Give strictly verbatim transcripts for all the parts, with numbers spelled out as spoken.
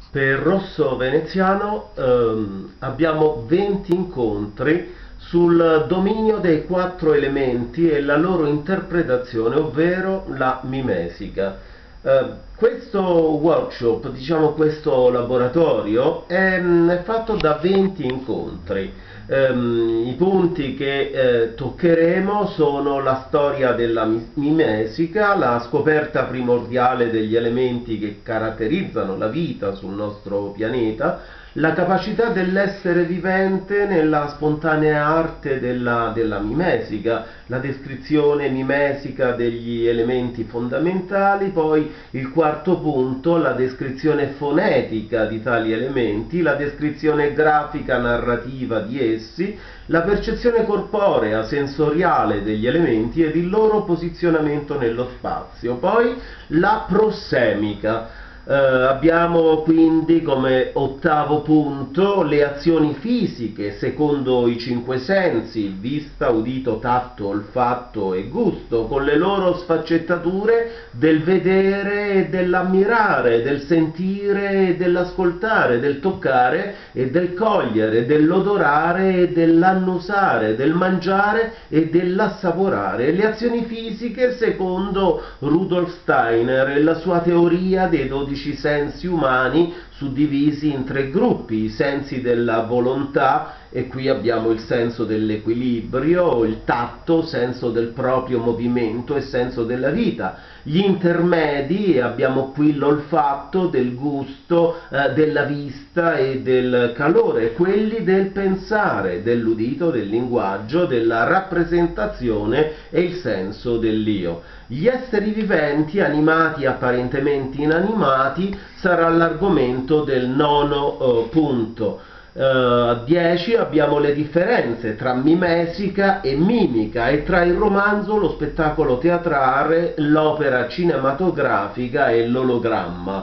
Per Rosso Veneziano ehm, abbiamo venti incontri sul dominio dei quattro elementi e la loro interpretazione, ovvero la mimesica. Eh, questo workshop, diciamo questo laboratorio, è, è fatto da venti incontri. Ehm, I punti che eh, toccheremo sono la storia della mi- mimesica, la scoperta primordiale degli elementi che caratterizzano la vita sul nostro pianeta, la capacità dell'essere vivente nella spontanea arte della, della mimesica, la descrizione mimesica degli elementi fondamentali, poi il quarto punto, la descrizione fonetica di tali elementi, la descrizione grafica narrativa di essi, la percezione corporea, sensoriale degli elementi ed il loro posizionamento nello spazio, poi la prossemica. Eh, abbiamo quindi come ottavo punto le azioni fisiche secondo i cinque sensi, vista, udito, tatto, olfatto e gusto, con le loro sfaccettature del vedere e dell'ammirare, del sentire e dell'ascoltare, del toccare e del cogliere, dell'odorare e dell'annusare, del mangiare e dell'assaporare. Le azioni fisiche secondo Rudolf Steiner e la sua teoria dei dodici sensi umani suddivisi in tre gruppi: i sensi della volontà, e qui abbiamo il senso dell'equilibrio, il tatto, senso del proprio movimento e senso della vita; gli intermedi, abbiamo qui l'olfatto, del gusto, eh, della vista e del calore; quelli del pensare, dell'udito, del linguaggio, della rappresentazione e il senso dell'io. Gli esseri viventi, animati e apparentemente inanimati, sarà l'argomento del nono eh, punto. A uh, dieci abbiamo le differenze tra mimesica e mimica, e tra il romanzo, lo spettacolo teatrale, l'opera cinematografica e l'ologramma.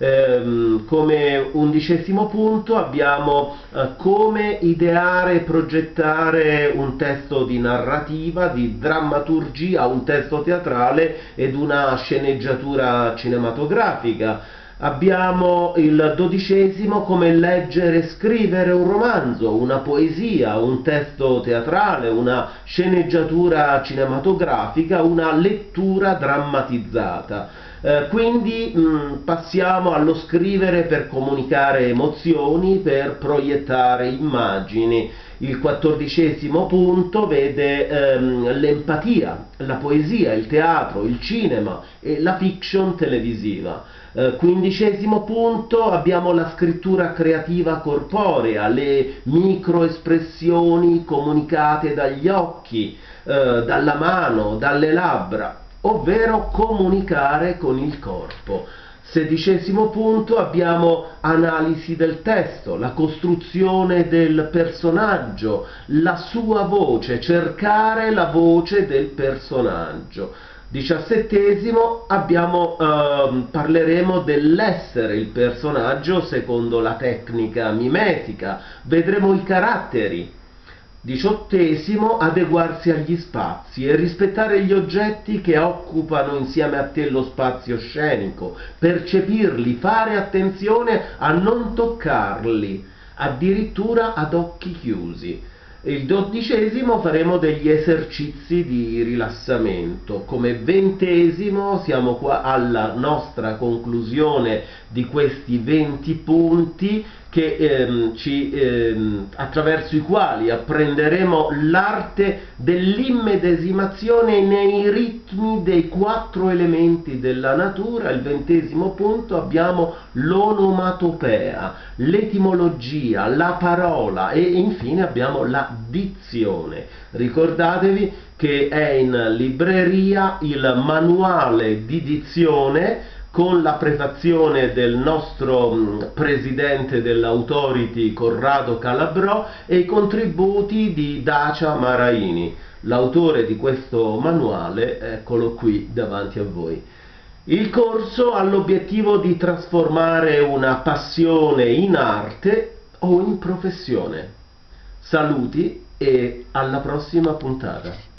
Ehm, come undicesimo punto abbiamo uh, come ideare e progettare un testo di narrativa, di drammaturgia, un testo teatrale ed una sceneggiatura cinematografica. Abbiamo il dodicesimo come leggere e scrivere un romanzo, una poesia, un testo teatrale, una sceneggiatura cinematografica, una lettura drammatizzata. Eh, quindi mh, passiamo allo scrivere per comunicare emozioni, per proiettare immagini. Il quattordicesimo punto vede ehm, l'empatia, la poesia, il teatro, il cinema e la fiction televisiva. Eh, quindicesimo punto abbiamo la scrittura creativa corporea, le microespressioni comunicate dagli occhi, eh, dalla mano, dalle labbra, ovvero comunicare con il corpo. Sedicesimo punto abbiamo analisi del testo, la costruzione del personaggio, la sua voce, cercare la voce del personaggio. Diciassettesimo abbiamo, eh, parleremo dell'essere il personaggio secondo la tecnica mimetica, vedremo i caratteri. Diciottesimo, adeguarsi agli spazi e rispettare gli oggetti che occupano insieme a te lo spazio scenico, percepirli, fare attenzione a non toccarli, addirittura ad occhi chiusi. Il dodicesimo faremo degli esercizi di rilassamento. Come ventesimo siamo qua alla nostra conclusione di questi venti punti che, ehm, ci, ehm, attraverso i quali apprenderemo l'arte dell'immedesimazione nei ritmi dei quattro elementi della natura. Il ventesimo punto abbiamo l'onomatopea, l'etimologia, la parola e infine abbiamo la dizione. Ricordatevi che è in libreria il manuale di dizione con la prefazione del nostro mh, presidente dell'Authority Corrado Calabrò e i contributi di Dacia Maraini, l'autore di questo manuale, eccolo qui davanti a voi. Il corso ha l'obiettivo di trasformare una passione in arte o in professione. Saluti e alla prossima puntata.